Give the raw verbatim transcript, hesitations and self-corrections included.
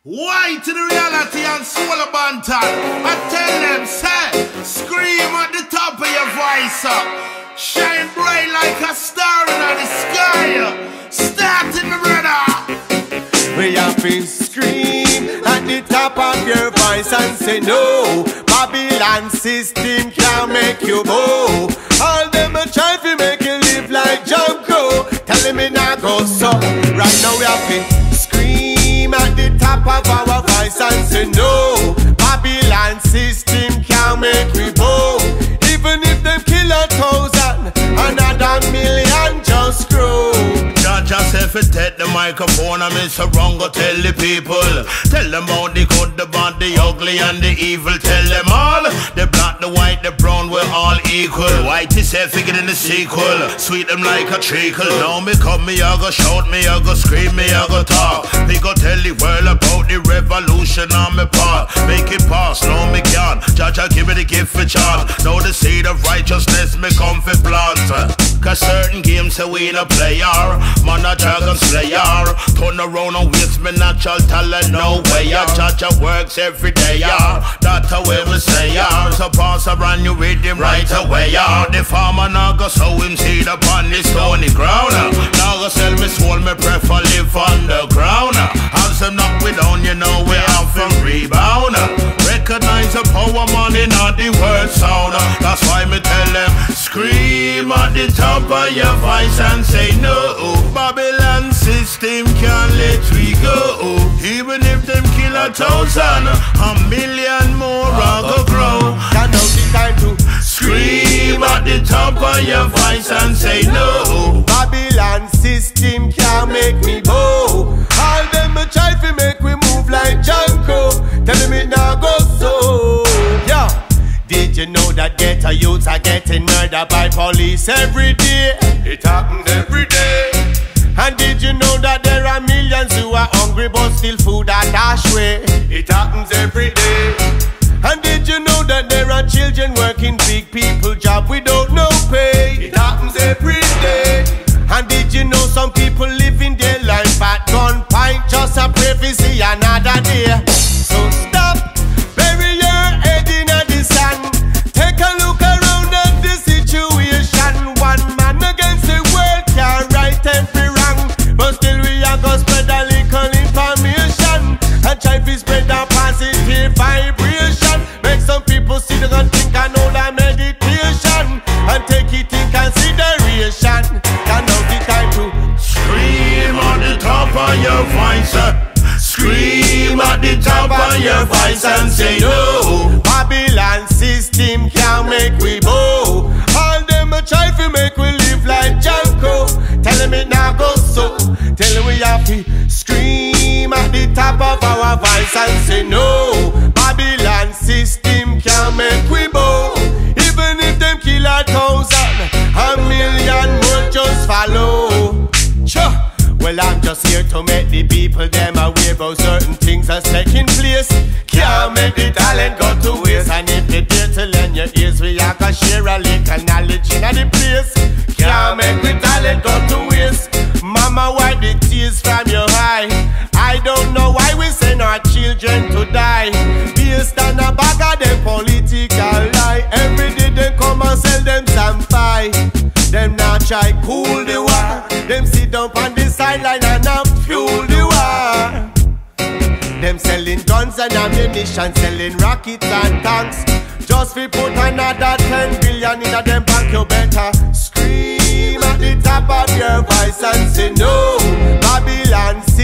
Why to the reality and soul of banter? I tell them, say, scream at the top of your voice up. Shine bright like a star in the sky. Starting the brother. We have to scream at the top of your voice and say no. Babylon system can't make you bow. All them a try to make you live like Junko. Telling me now go so. Right now we have to scream at the top of our voice and say no. Babylon system can't make we bow. Even if them kill a thousand, another million just grow. Judge yourself and take the microphone and miss a wrong, go tell the people. Tell them about the good, the bad, the ugly and the evil. Tell them all, the black, the white, the brown, we're all equal. White is a figure in the sequel, sweet them like a treacle. Now me come, me I go shout, me I go scream, me I go talk. Me go tell the world about the revolution on me part. Make it pass, no me can't. Judge I give it a gift for chance. Now the seed of righteousness me come for plant. Cause certain games say we no player, man a dragon slayer. Turn around and waste me natural talent, no way. Judge works every day, yeah. That's the way we say, yeah. So pass a brand new rhythm right away, yeah. The farmer now go sow him seed upon the stony ground. Now go sell me soul, me prefer live underground. Have some knock we down, you know we have from rebound. Recognize the power man in all the word sound. That's why me tell them, scream at the top of your voice and say no. Babylon system can't let we go. Even if them kill a thousand, a million more I go grow. Now the time to scream at the top of your voice and say no. Babylon system can't make me bow. All them a try to make we move like Junko. Tell me now go so. Yeah. Did you know that ghetto youths are getting murdered by police every day? It happens every day. And did you know that there are millions who are hungry but still food at ashway? It happens every day. And did you know that there are children working big people job without no pay? It happens every day. And did you know some people living their life at gunpoint just a pray to see another day? So stop, bury your head in the sand. Take a look around at the situation. One man against the world can't right every wrong, but still we are gonna spread a little information and try to spread a positive vibration. Make some people sit down and think and know that meditation and take it in consideration. Can now the time to scream at the top of your voice. Scream at the top of your voice and say no. Babylon system can't make we bow. All them a try to make we live like Junko. Tell me now go so. Tell we have to scream at the top of our voice and say no. Babylon system can't make we bow. Even if them kill a thousand, a million more just follow. Sure. Well, I'm just here to make the people them aware about certain things that's taking place. Can't make the talent go to waste. And if you dare to lend your ears, we are gonna share a little knowledge in the place. Can't make the talent go to waste. Mama, wipe the tears from your eye. I don't know why we send our children to die based on a bag of them political lie. Every day they come and sell them some pie. Them now try cool the war. Them sit down on the sideline and now fuel the war. Them selling guns and ammunition, selling rockets and tanks. Just we put another ten billion in a them bank. You better scream at the top of your voice and say no. Babylon